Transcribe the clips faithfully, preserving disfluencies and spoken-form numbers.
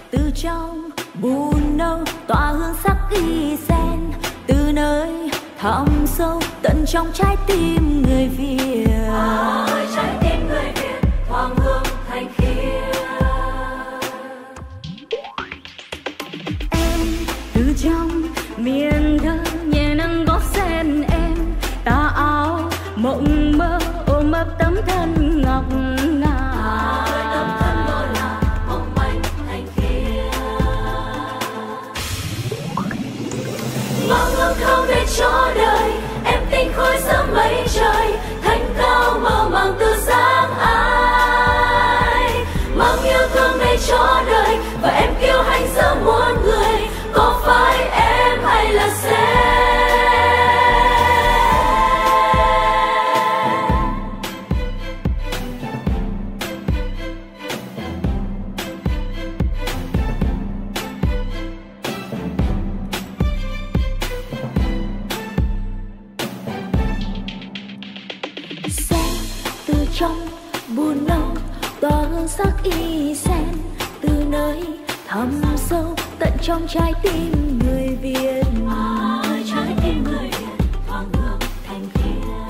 từ trong bùn nâu tỏa hương sắc ghi sen, từ nơi thẳm sâu tận trong trái tim người Việt. Ôi trái tim người Việt hoàng hương thanh khiết. Em từ trong miền thơ nhẹ nâng gót sen em, tà áo mộng mơ ôm ấp tấm thân ngọc ngà. Ôi tấm thân lối là mong manh thanh khiết. Mong ước không để cho đời em tinh khôi sớm mây trời, thanh cao mơ màng từ sáng ai. Mong yêu thương để cho đời và em kiêu hãnh giữa muôn người, có phải em hay là sẽ trong bùn nâu tỏa hương sắc y sen, từ nơi thẳm sâu tận trong trái tim người Việt. Ôi trái tim người Việt hoàng hương thanh khiết.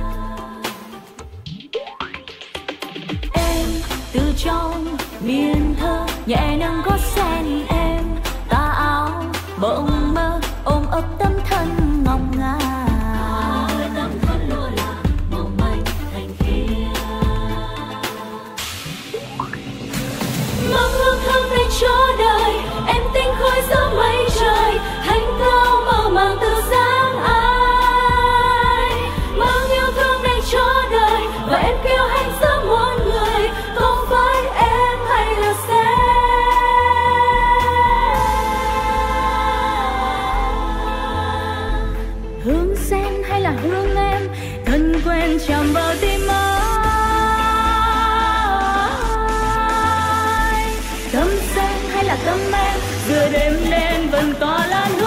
Em từ trong miền thơ nhẹ nâng gót sen em, tà áo bỗng mơ ôm ấp tấm thân ngọc ngà. Ôi tấm thân lụa là mong manh thanh khiết. Mong ước thương để cho đời em tinh khôi giữa mây trời, thanh cao mơ màng từ sáng ai. Mong yêu thương để cho đời và em kiêu hãnh giữa muôn người, không phải em hay là sẽ hương sen hay là hương em thân quen chạm vào tim ai. Tâm sen hay là tâm em giữa đêm đen vẫn tỏa lan